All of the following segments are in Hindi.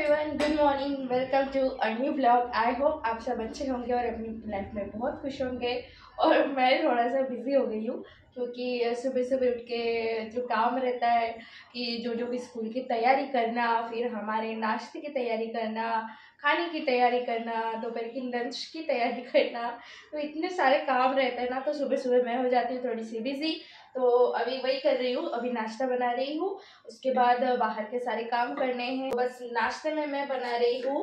Everyone, good morning, welcome to a new blog. I hope आप सब अच्छे होंगे और अपनी लाइफ में बहुत खुश होंगे। और मैं थोड़ा सा बिजी हो गई हूँ क्योंकि सुबह सुबह उठ के जो काम रहता है कि जो भी स्कूल की तैयारी करना, फिर हमारे नाश्ते की तैयारी करना, खाने की तैयारी करना, दोपहर की लंच की तैयारी करना, तो इतने सारे काम रहते हैं ना, तो सुबह सुबह मैं हो जाती हूँ थोड़ी सी बिजी। तो अभी वही कर रही हूँ, अभी नाश्ता बना रही हूँ। उसके बाद बाहर के सारे काम करने हैं। बस नाश्ते में मैं बना रही हूँ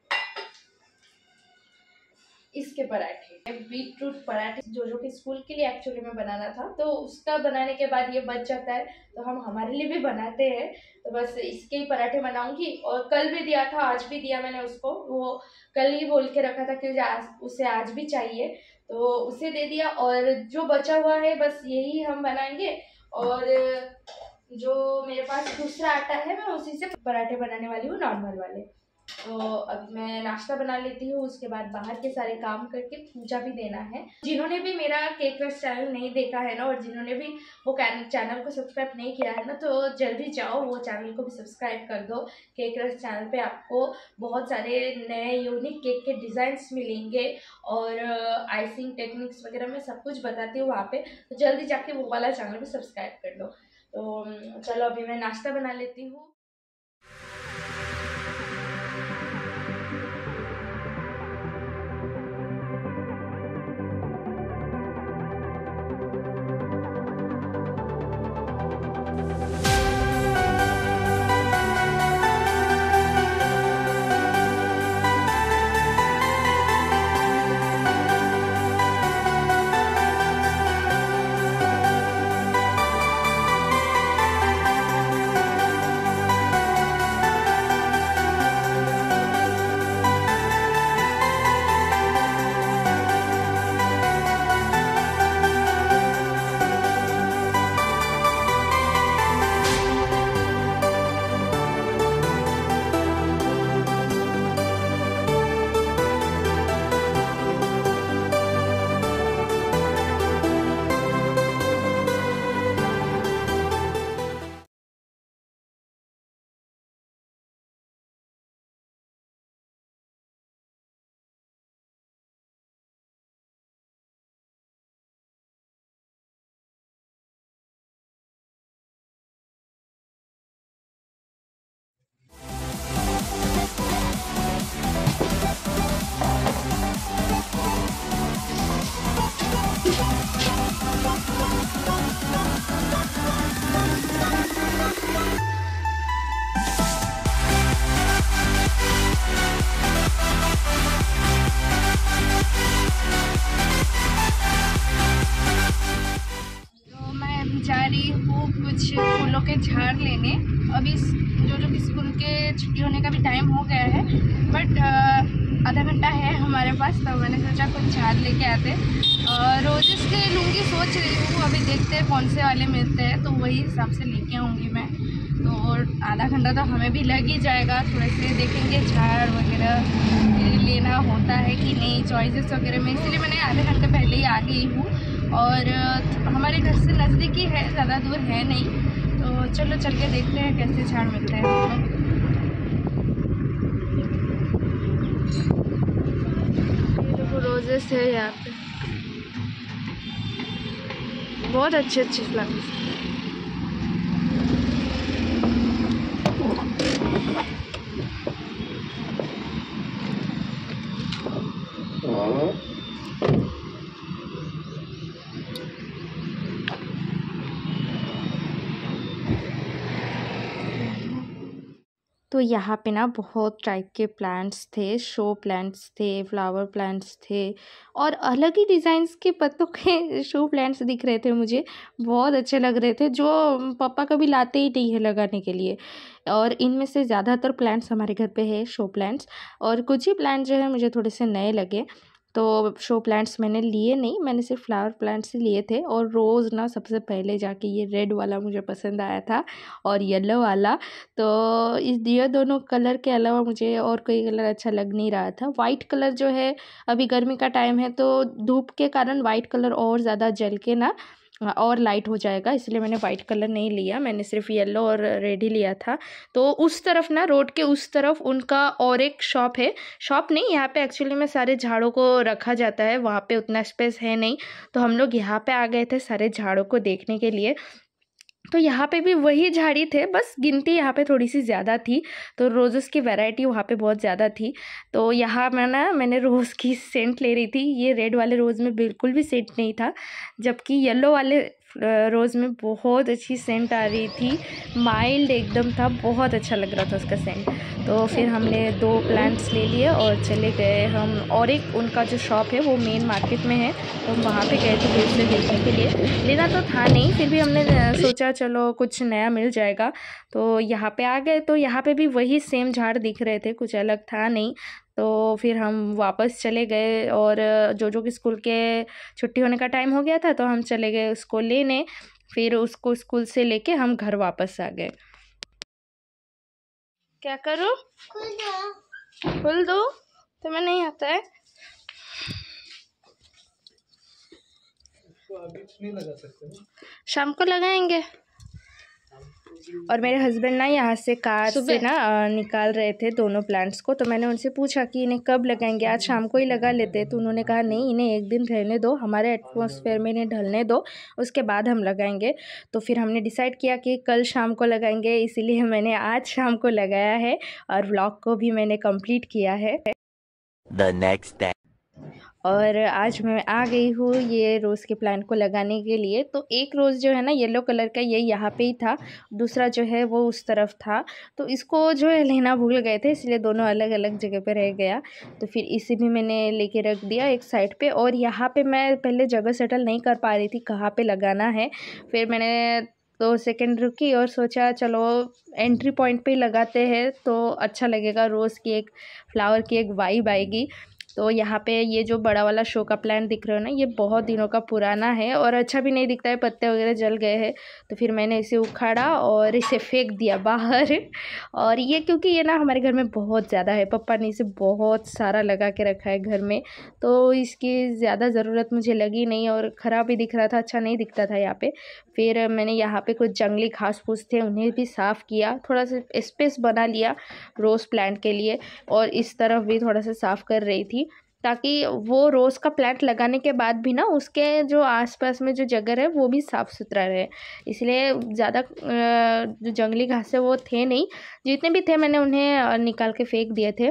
इसके पराठे, बीटरूट पराठे, जो कि स्कूल के लिए एक्चुअली में बनाना था, तो उसका बनाने के बाद ये बच जाता है तो हम हमारे लिए भी बनाते हैं। तो बस इसके ही पराठे बनाऊंगी। और कल भी दिया था, आज भी दिया मैंने उसको। वो कल ही बोल के रखा था कि उसे आज भी चाहिए, तो उसे दे दिया। और जो बचा हुआ है बस यही हम बनाएंगे। और जो मेरे पास दूसरा आटा है, मैं उसी से पराठे बनाने वाली हूँ, नॉर्मल वाले। तो अब मैं नाश्ता बना लेती हूँ, उसके बाद बाहर के सारे काम करके पूजा भी देना है। जिन्होंने भी मेरा केक रस चैनल नहीं देखा है ना, और जिन्होंने भी वो चैनल को सब्सक्राइब नहीं किया है ना, तो जल्दी जाओ वो चैनल को भी सब्सक्राइब कर दो। केक रस चैनल पे आपको बहुत सारे नए यूनिक केक के डिज़ाइंस मिलेंगे और आइसिंग टेक्निक्स वगैरह मैं सब कुछ बताती हूँ वहाँ पे। तो जल्दी जाके वो वाला चैनल भी सब्सक्राइब कर दो। तो चलो अभी मैं नाश्ता बना लेती हूँ। जा रही हूँ कुछ फूलों के झाड़ लेने। अभी जो स्कूल के छुट्टी होने का भी टाइम हो गया है, बट आधा घंटा है हमारे पास, तो मैंने सोचा कुछ झाड़ लेके आते। रोजेस के लूँगी सोच रही हूँ, अभी देखते हैं कौन से वाले मिलते हैं, तो वही हिसाब से लेके आऊँगी मैं। तो आधा घंटा तो हमें भी लग ही जाएगा, थोड़े से देखेंगे झाड़ वगैरह लेना होता है कि नहीं, चॉइसेस वगैरह में, इसलिए मैंने आधे घंटे पहले ही आ गई हूँ। और हमारे घर से नज़दीक ही है, ज़्यादा दूर है नहीं, तो चलो चल के देखते हैं कैसे झाड़ मिलते हैं। ये देखो रोजेस है यहाँ पे, बहुत अच्छे अच्छे फ्लावर्स। तो यहाँ पे ना बहुत टाइप के प्लांट्स थे, शो प्लांट्स थे, फ्लावर प्लांट्स थे, और अलग ही डिज़ाइंस के पत्तों के शो प्लांट्स दिख रहे थे मुझे, बहुत अच्छे लग रहे थे, जो पापा कभी लाते ही नहीं है लगाने के लिए। और इनमें से ज़्यादातर प्लांट्स हमारे घर पे है शो प्लांट्स, और कुछ ही प्लांट जो है मुझे थोड़े से नए लगे, तो शो प्लांट्स मैंने लिए नहीं, मैंने सिर्फ फ्लावर प्लांट्स ही लिए थे। और रोज़ ना सबसे पहले जाके ये रेड वाला मुझे पसंद आया था और येलो वाला, तो ये दोनों कलर के अलावा मुझे और कोई कलर अच्छा लग नहीं रहा था। वाइट कलर जो है, अभी गर्मी का टाइम है तो धूप के कारण वाइट कलर और ज़्यादा जल के ना और लाइट हो जाएगा, इसलिए मैंने वाइट कलर नहीं लिया, मैंने सिर्फ येलो और रेड ही लिया था। तो उस तरफ ना, रोड के उस तरफ उनका और एक शॉप है, शॉप नहीं, यहाँ पे एक्चुअली में सारे झाड़ों को रखा जाता है, वहाँ पे उतना स्पेस है नहीं, तो हम लोग यहाँ पे आ गए थे सारे झाड़ों को देखने के लिए। तो यहाँ पे भी वही झाड़ी थे, बस गिनती यहाँ पे थोड़ी सी ज़्यादा थी, तो रोज़ेस की वैरायटी वहाँ पे बहुत ज़्यादा थी। तो यहाँ मैंने रोज़ की सेंट ले रही थी, ये रेड वाले रोज़ में बिल्कुल भी सेंट नहीं था, जबकि येलो वाले रोज़ में बहुत अच्छी सेंट आ रही थी, माइल्ड एकदम था, बहुत अच्छा लग रहा था उसका सेंट। तो फिर हमने 2 प्लांट्स ले लिए और चले गए हम, और एक उनका जो शॉप है वो मेन मार्केट में है, तो हम वहाँ पे गए थे फिर से देखने के लिए। लेना तो था नहीं, फिर भी हमने सोचा चलो कुछ नया मिल जाएगा, तो यहाँ पे आ गए। तो यहाँ पे भी वही सेम झाड़ दिख रहे थे, कुछ अलग था नहीं। तो फिर हम वापस चले गए, और जो कि स्कूल के छुट्टी होने का टाइम हो गया था, तो हम चले गए उसको लेने, फिर उसको स्कूल से लेके हम घर वापस आ गए। क्या करूँ? खोल दो, तुम्हें नहीं आता है? नहीं लगा सकते, शाम को लगाएंगे। और मेरे हस्बैंड ना यहाँ से कार से ना निकाल रहे थे दोनों प्लांट्स को, तो मैंने उनसे पूछा कि इन्हें कब लगाएंगे, आज शाम को ही लगा लेते। तो उन्होंने कहा नहीं, इन्हें एक दिन रहने दो, हमारे एटमॉस्फेयर में इन्हें ढलने दो, उसके बाद हम लगाएंगे। तो फिर हमने डिसाइड किया कि कल शाम को लगाएंगे, इसीलिए मैंने आज शाम को लगाया है, और व्लॉग को भी मैंने कंप्लीट किया है। The next day. और आज मैं आ गई हूँ ये रोज़ के प्लांट को लगाने के लिए। तो एक रोज़ जो है ना येलो कलर का, ये यहाँ पे ही था, दूसरा जो है वो उस तरफ था, तो इसको जो है लेना भूल गए थे, इसलिए दोनों अलग अलग जगह पे रह गया। तो फिर इसे भी मैंने लेके रख दिया एक साइड पे, और यहाँ पे मैं पहले जगह सेटल नहीं कर पा रही थी कहाँ पे लगाना है। फिर मैंने 2 सेकंड रुकी और सोचा चलो एंट्री पॉइंट पे लगाते हैं, तो अच्छा लगेगा, रोज़ की एक फ्लावर की एक वाइब आएगी। तो यहाँ पे ये जो बड़ा वाला शो का प्लांट दिख रहा है ना, ये बहुत दिनों का पुराना है और अच्छा भी नहीं दिखता है, पत्ते वगैरह जल गए हैं। तो फिर मैंने इसे उखाड़ा और इसे फेंक दिया बाहर। और ये क्योंकि ये ना हमारे घर में बहुत ज़्यादा है, पापा ने इसे बहुत सारा लगा के रखा है घर में, तो इसकी ज़्यादा ज़रूरत मुझे लगी नहीं, और ख़राब भी दिख रहा था, अच्छा नहीं दिखता था यहाँ पे। फिर मैंने यहाँ पे कुछ जंगली घास फूस थे, उन्हें भी साफ़ किया, थोड़ा सा स्पेस बना लिया रोज़ प्लांट के लिए, और इस तरफ भी थोड़ा सा साफ़ कर रही थी, ताकि वो रोज़ का प्लांट लगाने के बाद भी ना उसके जो आसपास में जो जगह है वो भी साफ़ सुथरा रहे। इसलिए ज़्यादा जो जंगली घास है वो थे नहीं, जितने भी थे मैंने उन्हें निकाल के फेंक दिए थे।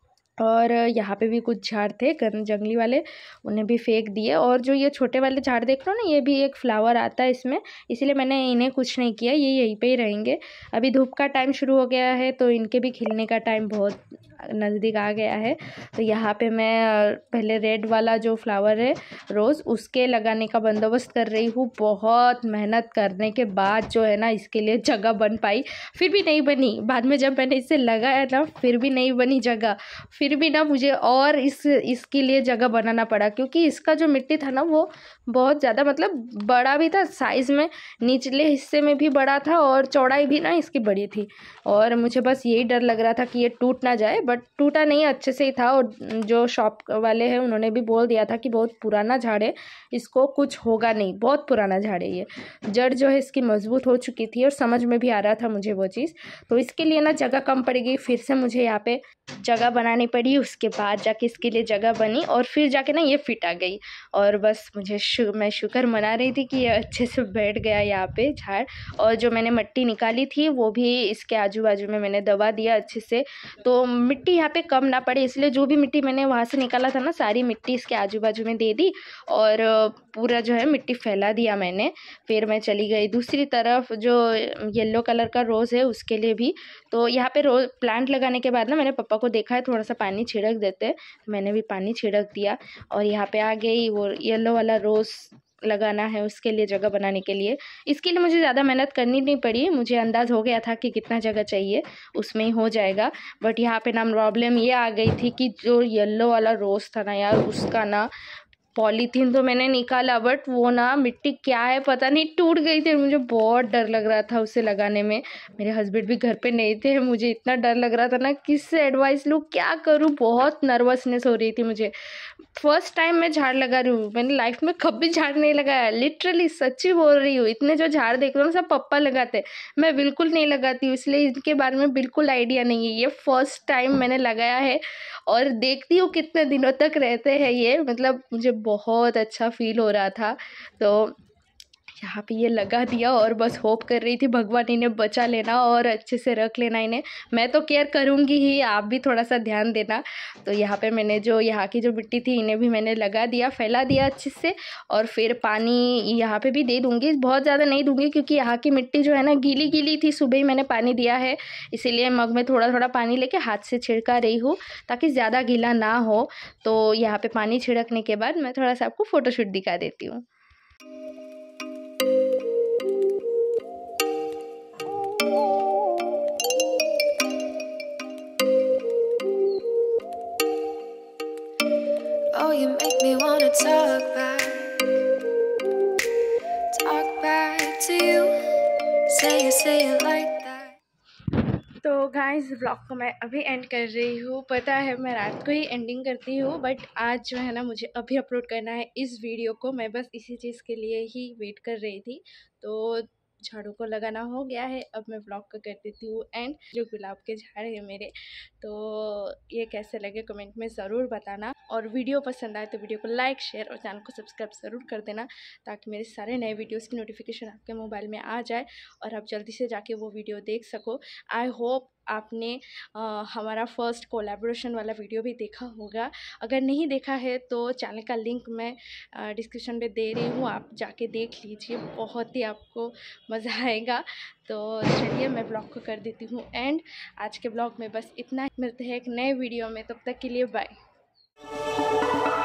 और यहाँ पे भी कुछ झाड़ थे जंगली वाले, उन्हें भी फेंक दिए। और जो ये छोटे वाले झाड़ देख रहे हो ना, ये भी एक फ्लावर आता है इसमें, इसलिए मैंने इन्हें कुछ नहीं किया, ये यहीं पे ही रहेंगे। अभी धूप का टाइम शुरू हो गया है, तो इनके भी खिलने का टाइम बहुत नज़दीक आ गया है। तो यहाँ पे मैं पहले रेड वाला जो फ्लावर है रोज़, उसके लगाने का बंदोबस्त कर रही हूँ। बहुत मेहनत करने के बाद जो है ना इसके लिए जगह बन पाई, फिर भी नहीं बनी। बाद में जब मैंने इसे लगाया ना, फिर भी नहीं बनी जगह, फिर भी ना मुझे और इसके लिए जगह बनाना पड़ा, क्योंकि इसका जो मिट्टी था ना वो बहुत ज़्यादा मतलब बड़ा भी था साइज़ में, निचले हिस्से में भी बड़ा था और चौड़ाई भी ना इसकी बड़ी थी। और मुझे बस यही डर लग रहा था कि ये टूट ना जाए, बट टूटा नहीं, अच्छे से ही था। और जो शॉप वाले हैं उन्होंने भी बोल दिया था कि बहुत पुराना झाड़ है, इसको कुछ होगा नहीं, बहुत पुराना झाड़ है, ये जड़ जो है इसकी मजबूत हो चुकी थी, और समझ में भी आ रहा था मुझे वो चीज़। तो इसके लिए ना जगह कम पड़ेगी, फिर से मुझे यहाँ पे जगह बनानी पड़ी, उसके बाद जाके इसके लिए जगह बनी, और फिर जाके ना ये फिट आ गई। और बस मैं शुक्र मना रही थी कि ये अच्छे से बैठ गया यहाँ पे झाड़। और जो मैंने मिट्टी निकाली थी वो भी इसके आजू बाजू में मैंने दबा दिया अच्छे से, तो मिट्टी यहाँ पे कम ना पड़े, इसलिए जो भी मिट्टी मैंने वहाँ से निकाला था ना, सारी मिट्टी इसके आजू बाजू में दे दी, और पूरा जो है मिट्टी फैला दिया मैंने। फिर मैं चली गई दूसरी तरफ, जो येलो कलर का रोज़ है उसके लिए भी। तो यहाँ पे रोज़ प्लांट लगाने के बाद ना मैंने पापा को देखा है थोड़ा सा पानी छिड़क देते, मैंने भी पानी छिड़क दिया। और यहाँ पे आ गई वो येलो वाला रोज़ लगाना है, उसके लिए जगह बनाने के लिए। इसके लिए मुझे ज़्यादा मेहनत करनी नहीं पड़ी, मुझे अंदाज़ हो गया था कि कितना जगह चाहिए, उसमें ही हो जाएगा। बट यहाँ पे ना प्रॉब्लम ये आ गई थी कि जो येलो वाला रोज़ था ना यार, उसका ना पॉलीथीन तो मैंने निकाला, बट वो ना मिट्टी क्या है पता नहीं टूट गई थी। मुझे बहुत डर लग रहा था उसे लगाने में। मेरे हस्बैंड भी घर पे नहीं थे, मुझे इतना डर लग रहा था ना, किससे एडवाइस लूँ, क्या करूँ, बहुत नर्वसनेस हो रही थी मुझे। फर्स्ट टाइम मैं झाड़ लगा रही हूँ, मैंने लाइफ में कभी झाड़ नहीं लगाया, लिटरली सच्ची बोल रही हूँ। इतने जो झाड़ देख रहे हो सब पप्पा लगाते हैं, मैं बिल्कुल नहीं लगाती हूँ, इसलिए इनके बारे में बिल्कुल आइडिया नहीं है। ये फर्स्ट टाइम मैंने लगाया है और देखती हूँ कितने दिनों तक रहते हैं ये, मतलब मुझे बहुत अच्छा फील हो रहा था। तो यहाँ पे ये लगा दिया और बस होप कर रही थी भगवान इन्हें बचा लेना और अच्छे से रख लेना इन्हें। मैं तो केयर करूँगी ही, आप भी थोड़ा सा ध्यान देना। तो यहाँ पे मैंने जो यहाँ की जो मिट्टी थी इन्हें भी मैंने लगा दिया, फैला दिया अच्छे से। और फिर पानी यहाँ पे भी दे दूँगी, बहुत ज़्यादा नहीं दूँगी क्योंकि यहाँ की मिट्टी जो है ना गीली गीली थी, सुबह ही मैंने पानी दिया है, इसीलिए मग में थोड़ा थोड़ा पानी लेके हाथ से छिड़का रही हूँ ताकि ज़्यादा गीला ना हो। तो यहाँ पे पानी छिड़कने के बाद मैं थोड़ा सा आपको फ़ोटोशूट दिखा देती हूँ। Oh, you make me wanna talk back to you. Say it like that. तो गाइस व्लॉग को मैं अभी एंड कर रही हूँ। पता है मैं रात को ही एंडिंग करती हूँ, बट आज जो है ना मुझे अभी अपलोड करना है इस वीडियो को। मैं बस इसी चीज़ के लिए ही वेट कर रही थी। तो झाड़ू को लगाना हो गया है, अब मैं व्लॉग को कर देती हूँ एंड। जो गुलाब के झाड़ है मेरे, तो ये कैसे लगे कमेंट में ज़रूर बताना। और वीडियो पसंद आए तो वीडियो को लाइक शेयर और चैनल को सब्सक्राइब ज़रूर कर देना ताकि मेरे सारे नए वीडियोस की नोटिफिकेशन आपके मोबाइल में आ जाए और आप जल्दी से जाके वो वीडियो देख सको। आई होप आपने हमारा फर्स्ट कोलैबोरेशन वाला वीडियो भी देखा होगा। अगर नहीं देखा है तो चैनल का लिंक मैं डिस्क्रिप्शन में दे रही हूँ, आप जाके देख लीजिए, बहुत ही आपको मज़ा आएगा। तो चलिए मैं ब्लॉग को कर देती हूँ एंड। आज के ब्लॉग में बस इतना, मिलते हैं एक नए वीडियो में, तब तक के लिए बाय।